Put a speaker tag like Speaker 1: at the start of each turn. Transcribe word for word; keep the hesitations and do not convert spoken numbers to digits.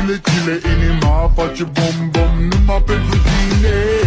Speaker 1: chile, chile, inima face bom, bom numai pentru tine.